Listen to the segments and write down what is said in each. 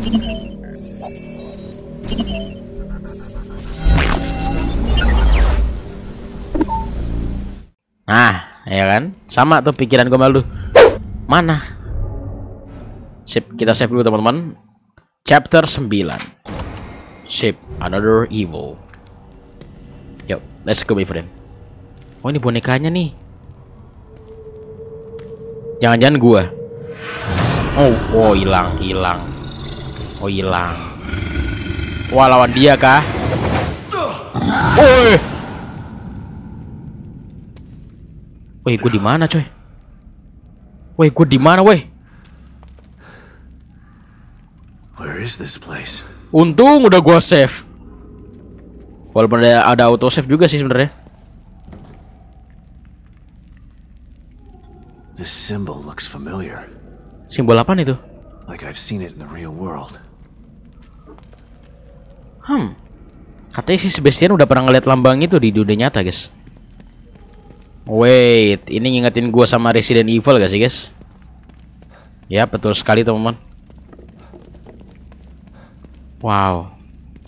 Nah, ya kan? Sama tuh pikiran gue malu. Mana? Sip, kita save dulu teman-teman. Chapter 9. Sip, Another Evil. Yuk, let's go my friend. Oh, ini bonekanya nih. Jangan-jangan gua. Oh, hilang. Oh, hilang. Wah, lawan dia kah? Woi. Woi, gua di mana, coy? Woi, gua di mana, woi? Where is this place? Untung udah gua save. Walaupun ada auto save juga sih sebenarnya. This symbol looks familiar. Simbol apaan itu? Like I've seen it in the real world. Katanya si Sebastian udah pernah ngeliat lambang itu di dunia nyata, guys. Wait, ini ngingetin gua sama Resident Evil gak sih, guys? Ya, betul sekali, teman-teman. Wow.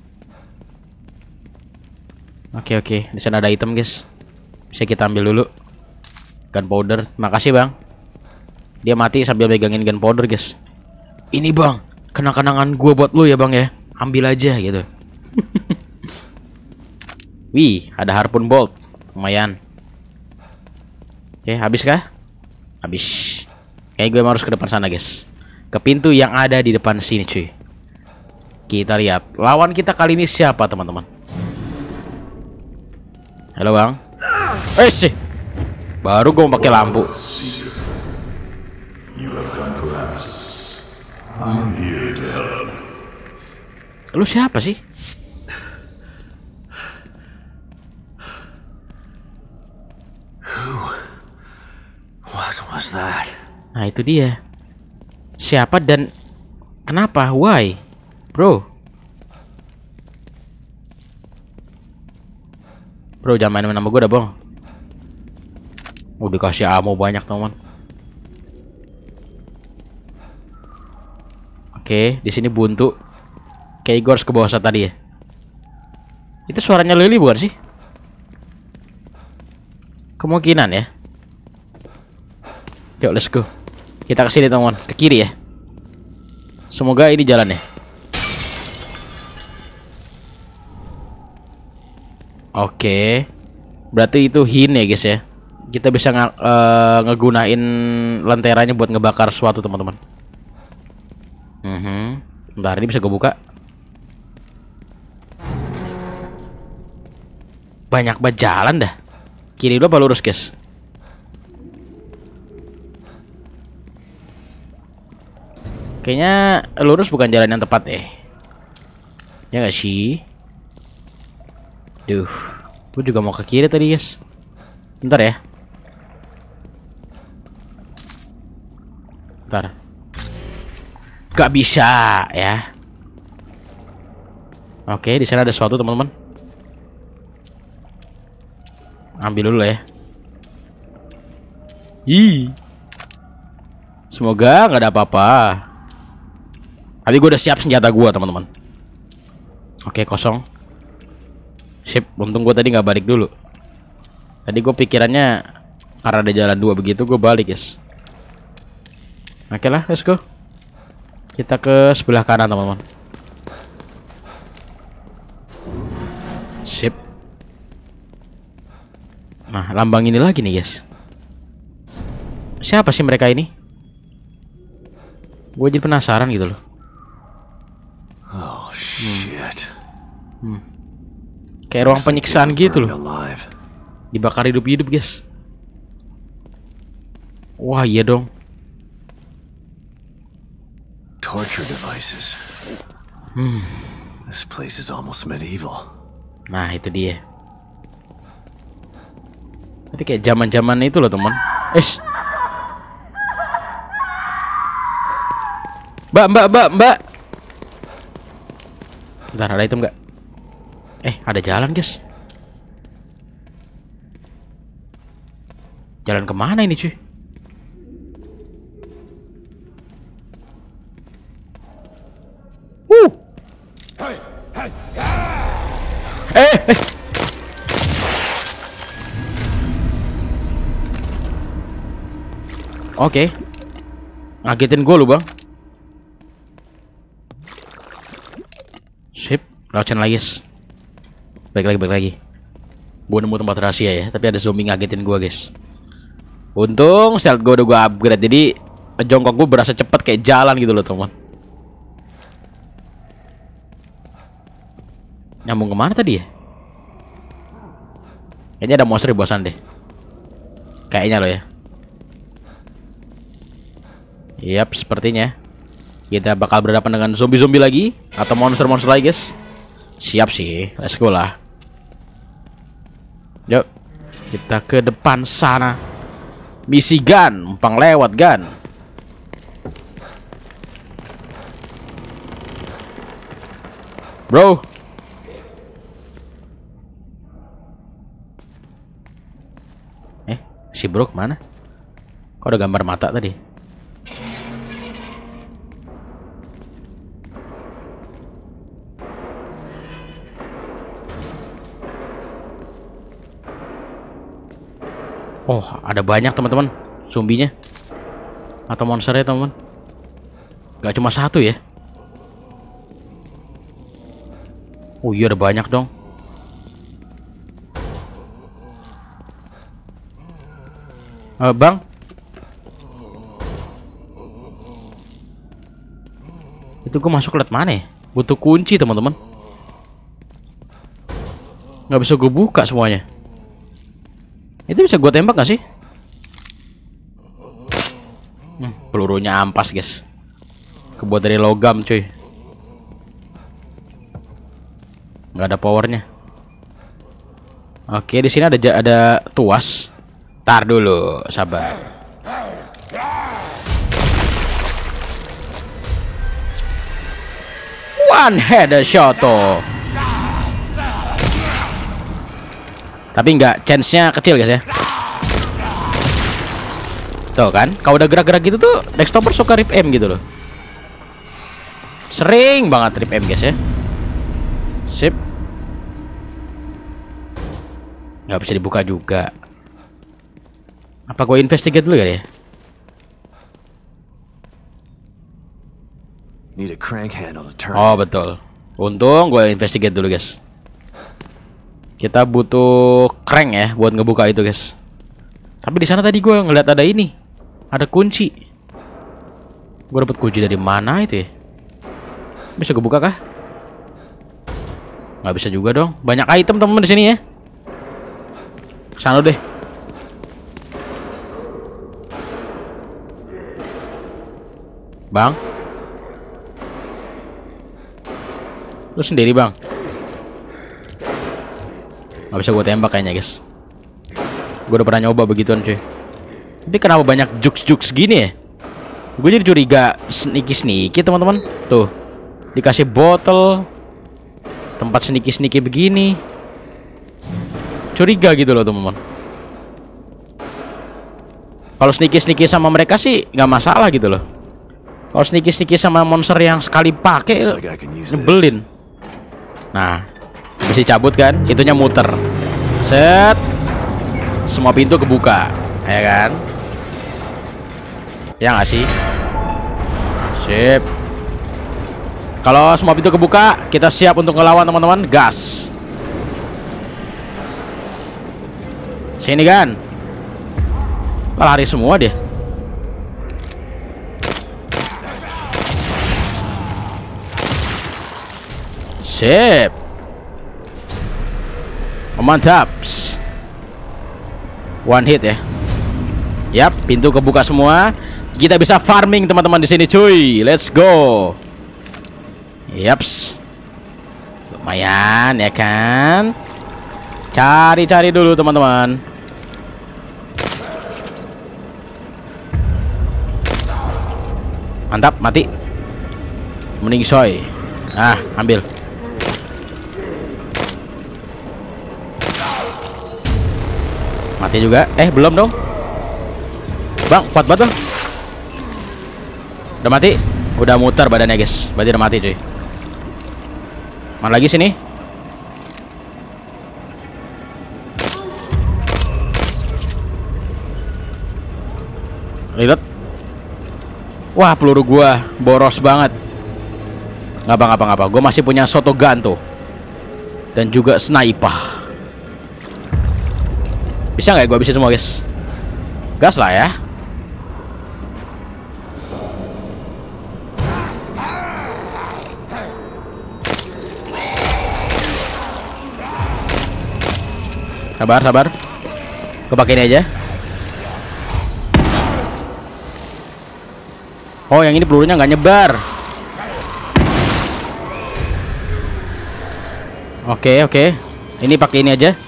Oke. Di sana ada item, guys. Bisa kita ambil dulu. Gunpowder. Makasih, Bang. Dia mati sambil megangin gunpowder, guys. Ini, Bang, kenang-kenangan gua buat lu ya, Bang ya. Ambil aja gitu. Wih, ada harpoon bolt. Lumayan. Oke, habis kah? Habis. Kayaknya gue harus ke depan sana, guys. Ke pintu yang ada di depan sini, cuy. Kita lihat lawan kita kali ini siapa, teman-teman. Halo, Bang. Sih. Baru gue mau pakai lampu. Lu siapa sih? What was that? Nah, itu dia. Siapa dan kenapa? Why? Bro, jangan main nama gue dah, Bang. Dikasih ammo banyak, teman. Oke, di sini buntu. Kayak gue harus ke bawah tadi ya. Itu suaranya Lily bukan sih? Kemungkinan ya. Yuk, let's go. Kita ke sini, teman. Ke kiri ya. Semoga ini jalan ya. Oke. Berarti itu hint ya, guys ya. Kita bisa ngegunain lenteranya buat ngebakar sesuatu, teman-teman. Bentar, ini bisa gue buka. Banyak banget jalan dah. Kiri dulu apa lurus, guys? Kayaknya lurus bukan jalan yang tepat deh. Ya nggak sih? Duh, gue juga mau ke kiri tadi, guys. Bentar ya. Bentar. Gak bisa ya. Oke, di sana ada sesuatu, teman-teman. Ambil dulu ya. Semoga nggak ada apa-apa. Tapi gue udah siap senjata gue, teman-teman. Oke, kosong. Sip, untung gue tadi nggak balik dulu. Tadi gue pikirannya karena ada jalan dua begitu gue balik, guys. Oke lah, let's go. Kita ke sebelah kanan, teman-teman. Sip. Nah, lambang ini lagi nih, guys. Siapa sih mereka ini? Gue jadi penasaran gitu loh. Oh shit. Kayak ruang penyiksaan gitu loh. Dibakar hidup-hidup, guys. Wah, iya dong. Torture devices. This place is almost medieval. Nah, itu dia. Tapi kayak zaman-zaman itu loh, teman. Mbak. Bentar, ada item nggak? Ada jalan, guys. Jalan kemana ini, cuy? Oke. Ngagetin gue lu bang. Sip. Lewat lagi guys. Balik lagi. Gue nemu tempat rahasia ya. Tapi ada zombie ngagetin gue guys. Untung stealth gue udah gue upgrade. Jadi jongkok gue berasa cepet kayak jalan gitu loh teman. Nyambung kemana tadi ya? Kayaknya ada monster di bawah sana deh. Kayaknya loh ya. Yap, sepertinya kita bakal berhadapan dengan zombie-zombie lagi atau monster-monster lagi guys. Siap sih, let's go lah. Yuk, kita ke depan sana. Misi gun, numpang lewat gun. Bro. Si bro kemana? Kok ada gambar mata tadi? Oh, ada banyak teman-teman zombinya atau monsternya teman-teman. Gak cuma satu ya. Oh iya, ada banyak dong. Bang, itu gue masuk lewat mana ya? Butuh kunci teman-teman. Nggak bisa gue buka semuanya. Itu bisa gue tembak gak sih? Pelurunya ampas guys. Kebuat dari logam cuy. Nggak ada powernya. Oke, di sini ada tuas. Tar dulu, sabar. One head shot. Tapi nggak, chance-nya kecil guys ya. Tuh kan, kalau udah gerak-gerak gitu tuh Dextoper suka rip aim gitu loh. Sering banget rip aim guys ya. Sip. Nggak bisa dibuka juga. Apa gue investigate dulu ya? Need a crank handle to turn. Oh betul. Untung gue investigate dulu guys. Kita butuh crank ya buat ngebuka itu guys. Tapi di sana tadi gue ngeliat ada ini, ada kunci. Gue dapet kunci dari mana itu ya? Bisa gue buka kah? Nggak bisa juga dong. Banyak item teman-teman di sini ya. Sana deh. Bang, lu sendiri bang? Gak bisa gue tembak kayaknya guys. Gue udah pernah nyoba begituan cuy. Tapi kenapa banyak jukes gini ya? Gue jadi curiga sneaky teman-teman. Tuh, dikasih botol, tempat sneaky begini. Curiga gitu loh teman-teman. Kalau sneaky sama mereka sih nggak masalah gitu loh. Kalau sneaky sama monster yang sekali pakai nyebelin. Nah, bisa cabut kan? Itunya muter. Set. Semua pintu kebuka, ya kan? Ya nggak sih? Sip. Kalau semua pintu kebuka, kita siap untuk ngelawan teman-teman. Gas. Sini kan? Lari semua dia. Sip. Mantap. One hit ya. Yap, pintu kebuka semua. Kita bisa farming teman-teman di sini cuy. Let's go. Yaps. Lumayan ya kan. Cari-cari dulu teman-teman. Mantap, mati. Mending soy. Ah, ambil. Mati juga. Belum dong. Bang, kuat banget bang. Udah mati. Udah muter badannya guys. Berarti udah mati cuy. Mana lagi sini? Reload. Wah, peluru gua boros banget. Ngapa. Gua masih punya shotgun tuh. Dan juga sniper. Bisa nggak ya gua bisa semua, guys? Gas lah ya. Sabar. Gue pakai ini aja. Oh, yang ini pelurunya nggak nyebar. Oke. Ini pakai ini aja.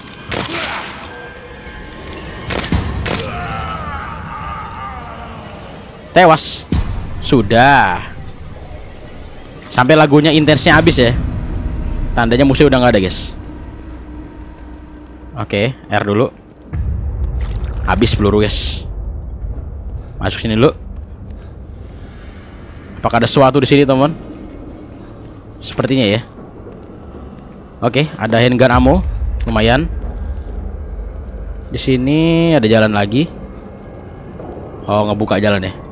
Tewas. Sudah. Sampai lagunya intensnya habis ya. Tandanya musuh udah nggak ada, guys. Oke, R dulu. Habis peluru, guys. Masuk sini dulu. Apakah ada sesuatu di sini, teman? Sepertinya ya. Oke, ada handgun ammo, lumayan. Di sini ada jalan lagi. Oh, ngebuka jalan ya.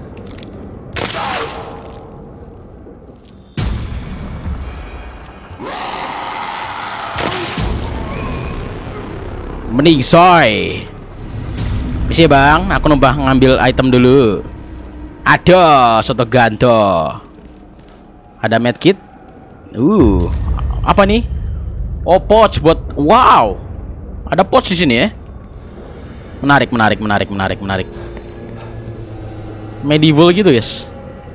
Mending soy. Bisa bang, aku numpah ngambil item dulu. Ada soto ganto. Ada medkit. Apa nih? Oh, pouch buat. Wow. Ada pouch di sini ya. Menarik. Medieval gitu, guys.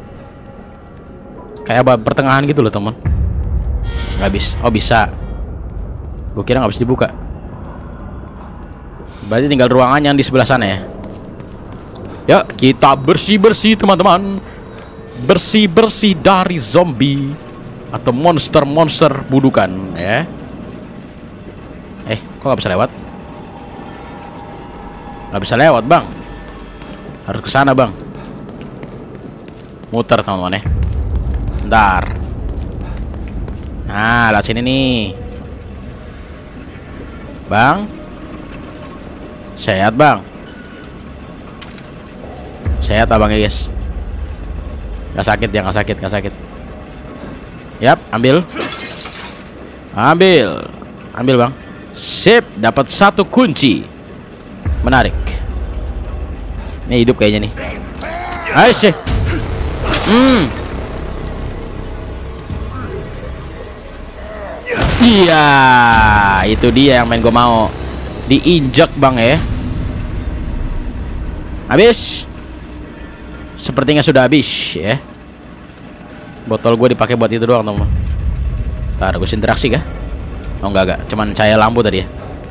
Kayak abad pertengahan gitu loh, teman. Nggak bisa. Oh, bisa. Gue kira nggak bisa dibuka. Berarti tinggal ruangan yang di sebelah sana ya. Ya, kita bersih-bersih, teman-teman. Bersih-bersih dari zombie atau monster-monster budukan ya. Kok nggak bisa lewat? Nggak bisa lewat, bang. Harus ke sana, bang. Muter, teman-teman ya. Bentar. Nah, lewat sini nih, bang. Sehat, bang. Sehat abang ya, guys. Gak sakit ya, gak sakit. Yap, ambil, bang. Sip, dapat satu kunci. Menarik. Ini hidup kayaknya nih. Aisyah. Iya, itu dia yang main gue mau. Diinjak, bang ya. Habis. Sepertinya sudah habis ya. Botol gue dipakai buat itu doang, teman. Ntar gue interaksi kah? Oh, enggak. Cuman cahaya lampu tadi ya.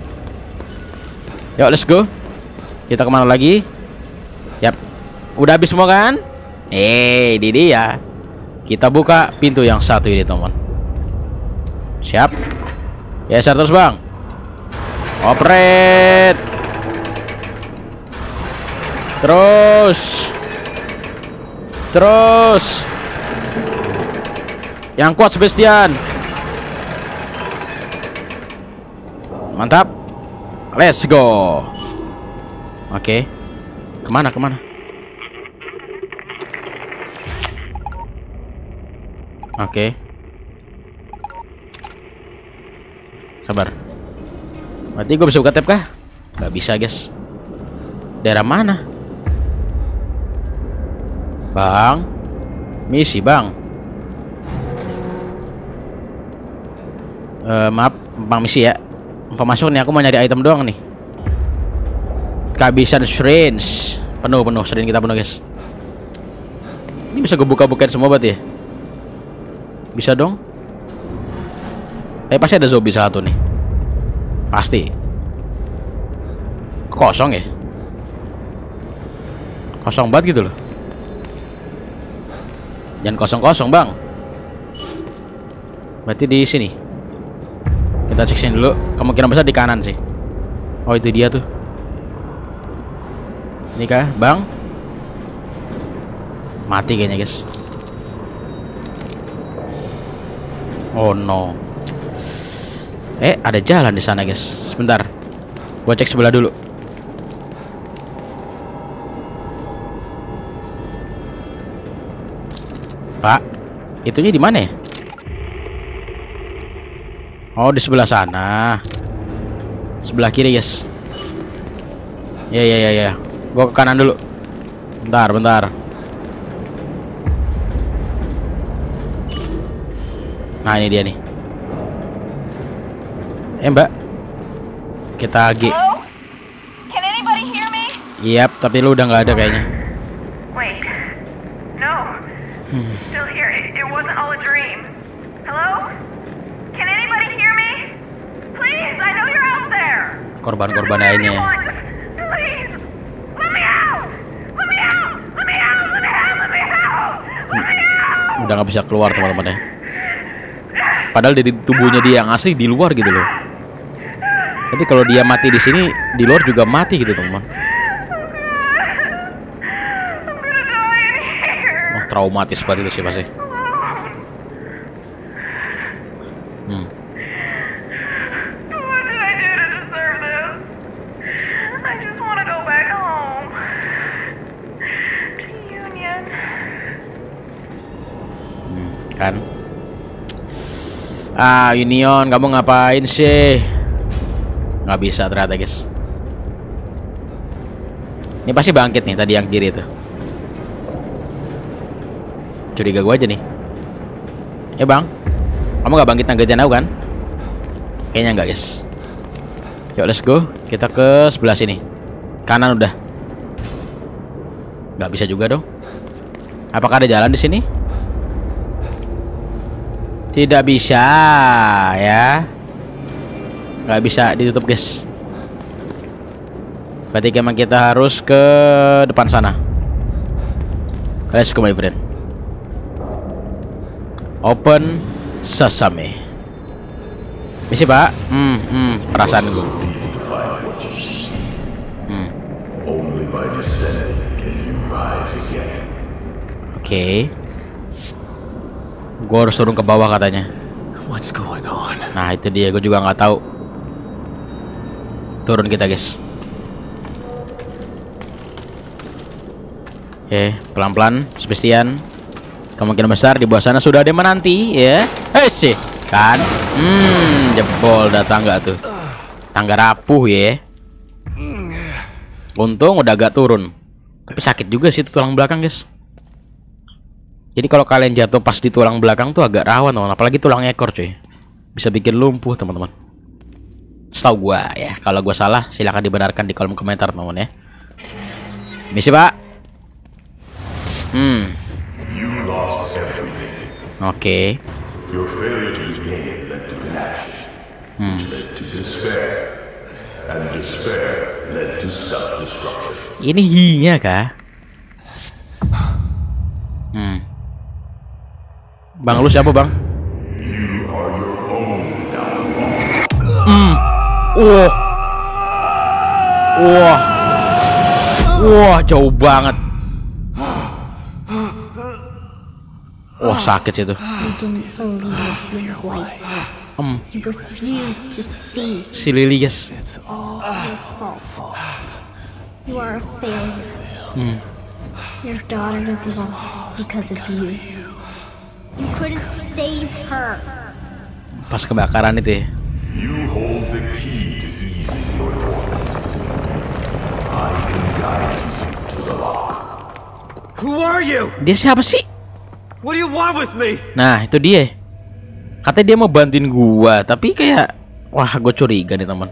Yuk, let's go. Kita kemana lagi? Yap. Udah habis semua kan? Di dia. Kita buka pintu yang satu ini, teman. Siap. Ya, terus, bang. Operate. Terus. Yang kuat, Sebastian. Mantap. Let's go. Oke. Kemana? Oke. Sabar. Berarti gue bisa buka tab kah? Gak bisa, guys. Daerah mana? Bang. Misi, bang. Maaf, bang, misi ya. Masuk nih, aku mau nyari item doang nih. Kehabisan syringe. Penuh syringe kita penuh, guys. Ini bisa gue buka-bukain semua berarti ya? Bisa dong. Pasti ada zombie satu nih. Pasti. Kosong ya? Kosong banget gitu loh. Jangan kosong-kosong, bang. Berarti di sini. Kita cek sini dulu. Kemungkinan besar di kanan sih. Oh, itu dia tuh. Ini kah, bang? Mati kayaknya, guys. Oh no. Ada jalan di sana, guys. Sebentar. Gua cek sebelah dulu. Pak, itunya di mana ya? Oh, di sebelah sana. Sebelah kiri, guys. Ya. Gua ke kanan dulu. Bentar. Nah, ini dia nih. Mbak. Kita G. Hello? Can anybody hear me? Yap, tapi lu udah nggak ada kayaknya. Wait. No. Still here. It wasn't all a dream. Hello? Can anybody hear me? Please, I know you're out there. Korban-korban lainnya. Please. Let me out. Let me out. Let me out. Let me out. Let me out. Let me out. Udah nggak bisa keluar teman-teman ya. Padahal dari tubuhnya dia yang asli di luar gitu loh. Tapi kalau dia mati di sini, di luar juga mati gitu teman-teman. Oh, traumatis banget itu sih pasti. What did I do to deserve this? I just want to go back home. To Union. Kan? Union, kamu ngapain sih? Nggak bisa ternyata, guys. Ini pasti bangkit nih tadi yang kiri itu. Curiga gua aja nih. Bang, kamu nggak bangkit nanggetin aku kan? Kayaknya nggak, guys. Yuk, let's go. Kita ke sebelah sini. Kanan udah. Nggak bisa juga dong. Apakah ada jalan di sini? Tidak bisa ya. Nggak bisa ditutup, guys. Berarti emang kita harus ke depan sana. Let's go, my friend. Open sesame. Misi, Pak. Perasaan gue. Oke. Gue harus turun ke bawah katanya. What's going on? Nah, itu dia, gue juga nggak tahu. Turun kita, guys. Oke, pelan-pelan, Sebastian. Kemungkinan besar di bawah sana sudah ada yang menanti, ya. Sih, kan? Jebol dah tangga tuh. Tangga rapuh ya. Untung udah agak turun. Tapi sakit juga sih itu tulang belakang, guys. Jadi kalau kalian jatuh pas di tulang belakang tuh agak rawan, teman. Apalagi tulang ekor, cuy. Bisa bikin lumpuh, teman-teman. Setahu gua ya. Kalau gua salah, silahkan dibenarkan di kolom komentar, teman-teman ya. Misi, Pak. Oke. Ini hinya kah? Bang, lu siapa, Bang? Wah, jauh banget. Wah, sakit situ. You didn't believe your wife. You refused to see. Si Lily, guys. It's all your fault. You are a failure. Your daughter is lost because of you. You couldn't save her. Pas kebakaran itu ya. You hold the key to easing your torment. I can guide you to the lock. Who are you? Dia siapa sih? What do you want with me? Nah, itu dia. Katanya dia mau bantuin gua, tapi kayak wah, gue curiga nih, teman.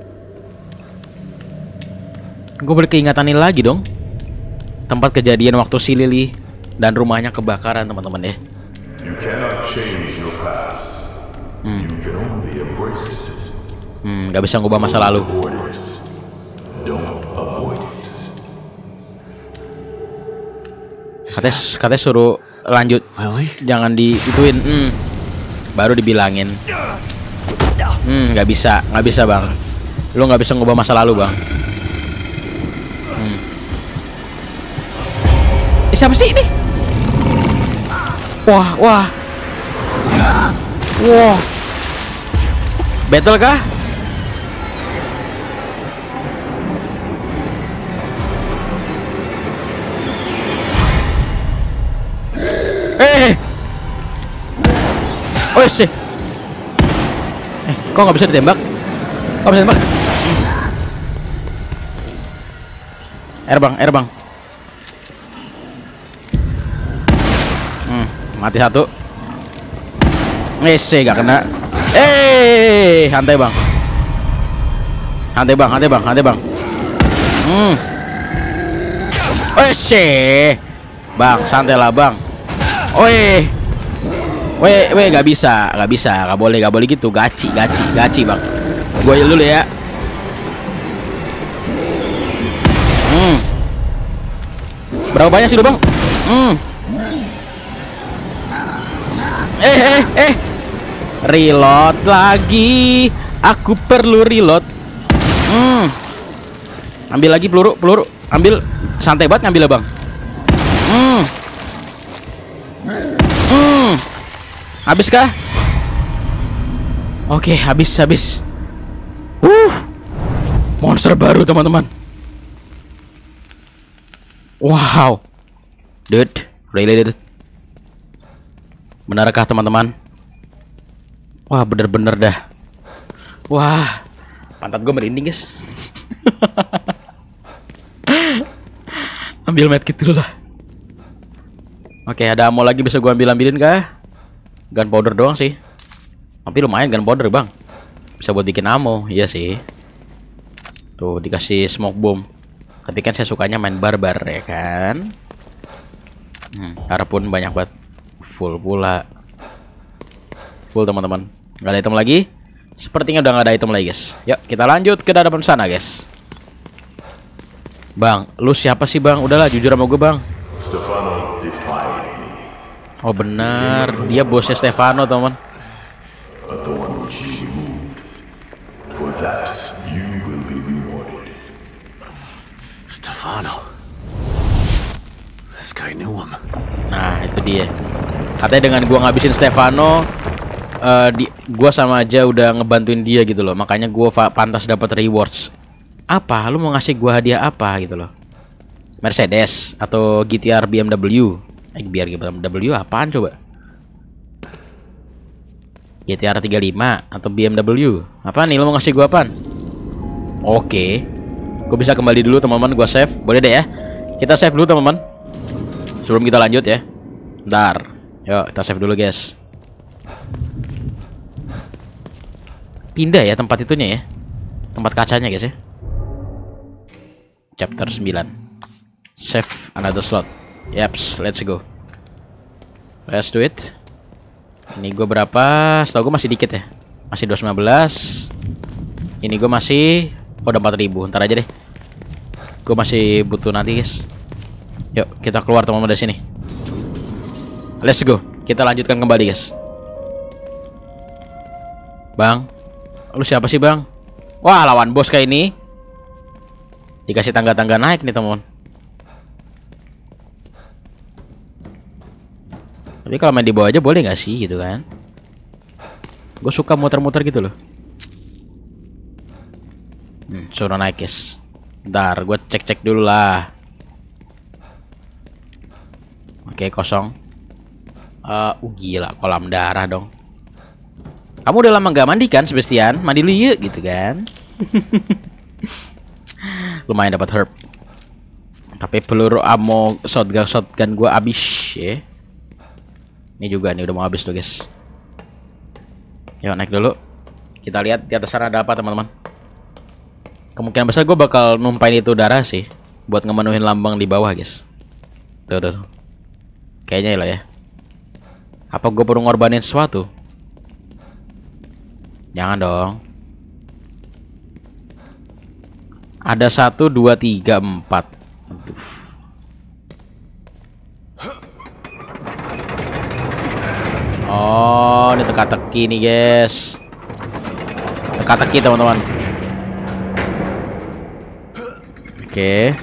Gue boleh keingetan ini lagi dong. Tempat kejadian waktu si Lily dan rumahnya kebakaran, teman-teman ya. You cannot change your past. You can only embrace it. Gak bisa ngubah masa lalu. Avoid it. Don't avoid it. Katanya suruh lanjut. Lily? Jangan diituin. Baru dibilangin. Nggak bisa, Bang. Lu nggak bisa ngubah masa lalu, Bang. Siapa sih ini? Wah. Battle kah? Oh sih. Kok nggak bisa ditembak? Kok bisa ditembak? Air bang. Mati satu. Gak kena. Santai bang. Bang, santai lah bang. Gak bisa, gak boleh gitu. Gaci bang. Gue dulu ya. Berapa banyak sih lu bang? Reload lagi. Aku perlu reload. Ambil lagi peluru. Ambil. Santai banget ngambil bang. Habis kah? Oke, habis. Monster baru teman-teman. Wow. Dude, really dude. Benarkah teman-teman? Wah, bener-bener dah. Wah, pantat gue merinding guys. Ambil medkit dulu lah. Oke, ada ammo lagi bisa gue ambilin kah? Gunpowder doang sih. Tapi lumayan gunpowder bang. Bisa buat bikin ammo, iya sih. Tuh dikasih smoke bomb. Tapi kan saya sukanya main barbar ya kan. Harapun banyak banget. Full pula. Full teman-teman. Gak ada item lagi. Sepertinya udah gak ada item lagi guys. Yuk kita lanjut ke depan sana guys. Bang, lu siapa sih bang? Udahlah jujur sama gue bang. Stefano defied me. Oh benar, dia bosnya Stefano teman. A thorn which you removed. For that, you will be rewarded. Stefano. This guy knew him. Nah itu dia. Katanya dengan gua ngabisin Stefano, gua sama aja udah ngebantuin dia gitu loh. Makanya gua pantas dapat rewards. Apa? Lu mau ngasih gua hadiah apa gitu loh? Mercedes atau GTR BMW? Biar BMW apaan coba? GTR 35 atau BMW? Apa nih lu mau ngasih gua apaan? Oke. Gua bisa kembali dulu teman-teman, gua save. Boleh deh ya. Kita save dulu teman-teman. Sebelum kita lanjut ya. Bentar. Yuk, kita save dulu guys. Pindah ya tempat itunya ya. Tempat kacanya guys ya. Chapter 9. Save another slot. Yaps, let's go. Let's do it. Ini gue berapa? Setahu gue masih dikit ya. Masih 215. Ini gue masih udah 4000. Ntar aja deh. Gue masih butuh nanti guys. Yuk kita keluar teman-teman dari sini. Let's go. Kita lanjutkan kembali guys. Bang, lu siapa sih bang? Wah lawan bos kayak ini. Dikasih tangga-tangga naik nih teman. Tapi kalau main di bawah aja boleh nggak sih gitu kan? Gue suka muter-muter gitu loh. Suruh naik guys. Bentar, gue cek-cek dulu lah. Oke, kosong. Gila, kolam darah dong. Kamu udah lama nggak mandi kan, Sebastian? Mandi lu yuk gitu kan? Lumayan dapat herb. Tapi peluru ammo shotgun gue abis ya. Ini juga nih udah mau habis tuh guys. Yuk naik dulu. Kita lihat di atas sana ada apa teman-teman. Kemungkinan besar gue bakal numpain itu darah sih, buat ngemenuhin lambang di bawah guys. Tuh. Kayaknya lah ya. Apa gue perlu ngorbanin sesuatu? Jangan dong. Ada 1, 2, 3, 4. Aduh. Oh, ini teka-teki nih guys. Teka-teki teman-teman. Oke.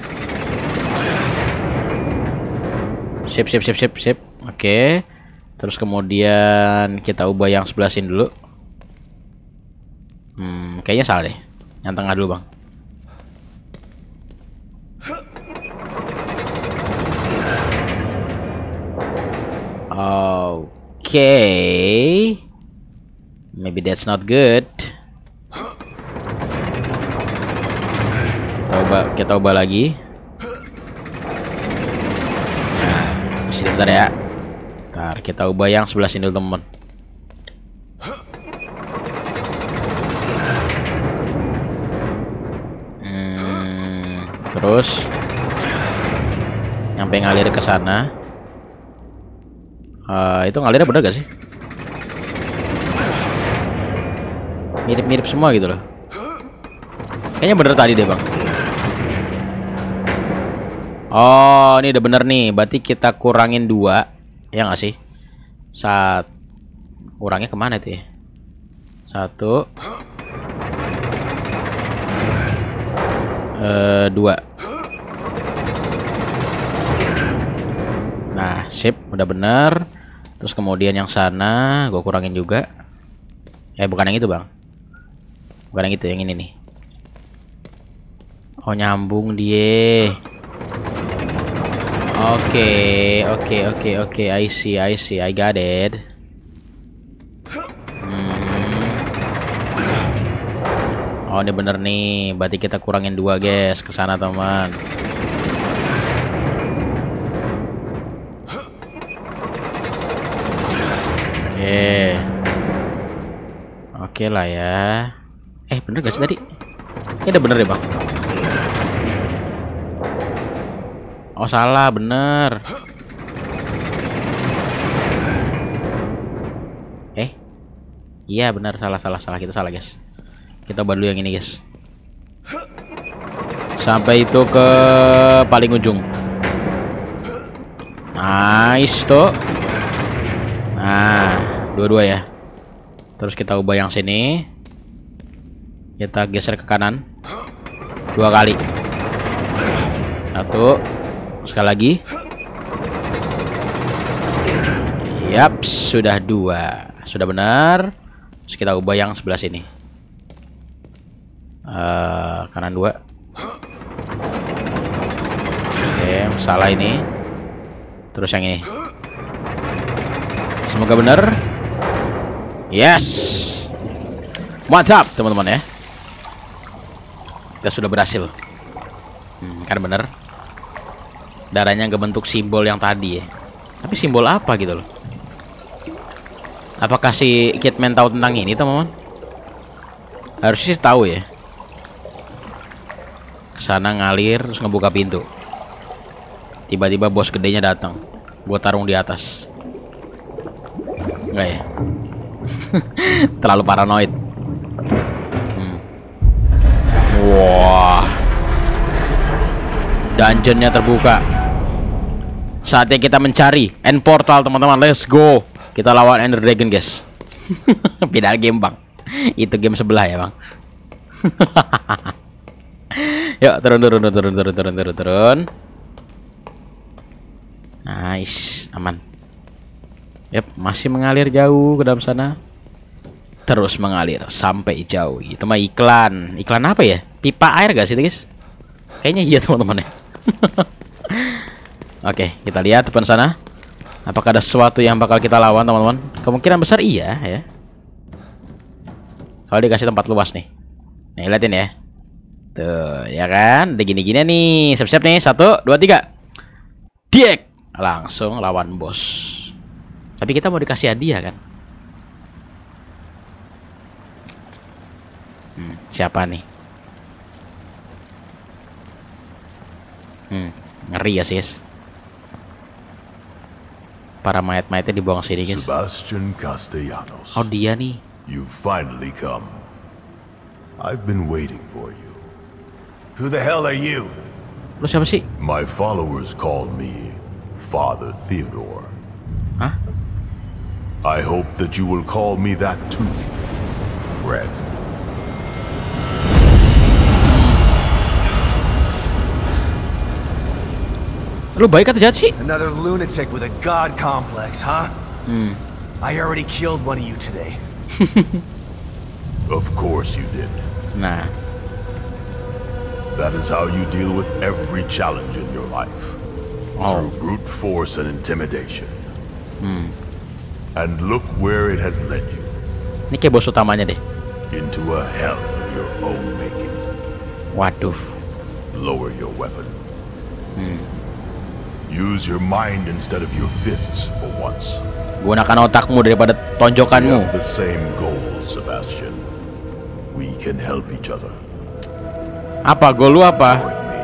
Sip. Oke. Terus kemudian kita ubah yang sebelah sini dulu. Kayaknya salah deh. Yang tengah dulu bang. Okay. Maybe that's not good. Kita ubah lagi. Sini bentar ya. Ntar kita ubah yang sebelah sini dulu teman. Terus nyampe ngalir ke sana. Itu ngalirnya bener gak sih? Mirip-mirip semua gitu loh. Kayaknya bener tadi deh bang. Oh ini udah bener nih. Berarti kita kurangin 2. Ya nggak sih? Kurangnya kemana itu ya? 1 2. Nah sip udah bener. Terus kemudian yang sana gue kurangin juga. Bukan yang itu bang. Bukan yang itu, yang ini nih. Oh nyambung dia. Oke, I see, I got it. Oh ini bener nih, berarti kita kurangin 2 guys ke sana teman. Oke lah ya. Bener gak sih tadi? Ini udah bener deh bang. Oh salah, bener. Iya bener, salah kita salah guys. Kita ubah dulu yang ini guys. Sampai itu ke paling ujung. Nice tuh. Nah, dua-dua ya. Terus kita ubah yang sini. Kita geser ke kanan 2 kali. 1. Sekali lagi. Yap, sudah 2. Sudah benar. Terus kita ubah yang sebelah sini. Kanan 2. Oke, salah ini. Terus yang ini. Semoga benar. Yes. Mantap teman-teman ya. Kita sudah berhasil. Kan bener. Darahnya nggak bentuk simbol yang tadi ya. Tapi simbol apa gitu loh. Apakah si Kidman tahu tentang ini teman-teman? Harusnya sih tahu ya. Kesana ngalir terus ngebuka pintu. Tiba-tiba bos gedenya datang. Gua tarung di atas. Enggak ya? Terlalu paranoid. Wah. Dungeonnya terbuka. Saatnya kita mencari end portal teman-teman. Let's go. Kita lawan Ender Dragon guys. Beda game bang. Itu game sebelah ya bang. Yuk turun. Nice, aman. Yep, masih mengalir jauh ke dalam sana. Terus mengalir sampai jauh. Itu mah iklan. Iklan apa ya? Pipa air gak sih itu guys? Kayaknya iya teman-teman ya. Oke, kita lihat depan sana. Apakah ada sesuatu yang bakal kita lawan teman-teman? Kemungkinan besar iya ya. Kalau dikasih tempat luas nih. Nih liatin ya. Tuh ya kan. Udah gini-gini nih. Siap-siap nih. 1, 2, 3. Diek. Langsung lawan bos. Tapi kita mau dikasih hadiah kan? Siapa nih? Ngeri ya sis. Para mayat-mayatnya dibuang sini guys. Sebastian Castellanos. Oh dia nih. You finally come. I've been waiting for you. Who the hell are you? Lu siapa sih? My followers call me Father Theodore. Hah? I hope that you will call me that too, friend. Lu baik atau jahat sih? Another lunatic with a god complex, huh? I already killed one of you today. Of course you did. Nah, That is how you deal with every challenge in your life. Oh. Through brute force and intimidation. And look where it has led you. Ini kayak bos utamanya deh. Into a hell of your own making. Waduh. Lower your weapon. Use your mind instead of your fists for once. Gunakan otakmu daripada We tonjokanmu. have the same goal, Sebastian. We can help each other. Apa goal lu apa? Join me.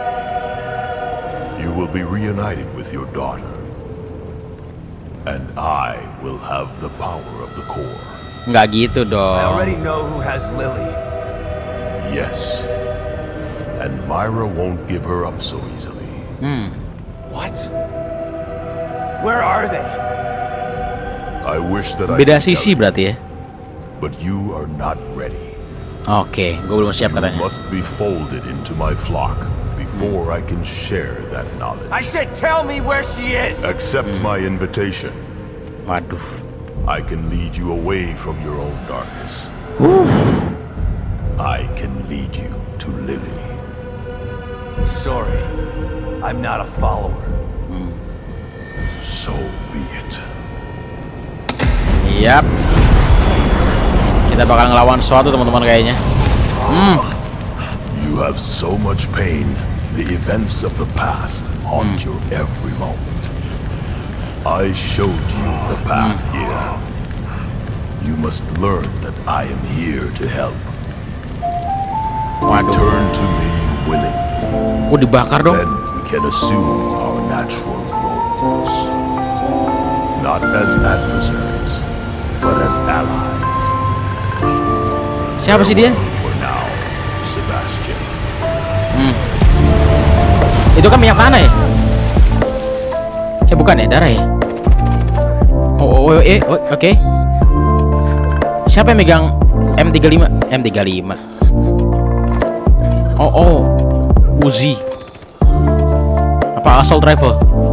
You will be reunited with your daughter. And I will have the power of the core. Nggak gitu I dong. already know who has Lily. Yes. And Myra won't give her up so easily. What? Where are they? I wish that I Beda could tell sisi you, berarti ya. but you are not ready. Oke, gue belum siap You katanya. must be folded into my flock before I can share that knowledge. I said tell me where she is! Accept my invitation. Waduh. I can lead you away from your own darkness. I can lead you to Lily. Sorry, I'm not a follower. So be it. Yap. Kita bakal ngelawan sesuatu teman-teman kayaknya. You have so much pain. The events of the past haunt your every moment. I showed you the path here. You must learn that I am here to help. Waduh. Turn to me willingly. Gue dibakar dong. Then we can assume our natural roles. Not as adversaries, but as allies. Siapa sih dia? For now, Sebastian. Itu kan minyak tanah ya? Bukan ya, darah ya? Oke. Siapa yang megang M35? M35. Uzi. Apa assault rifle?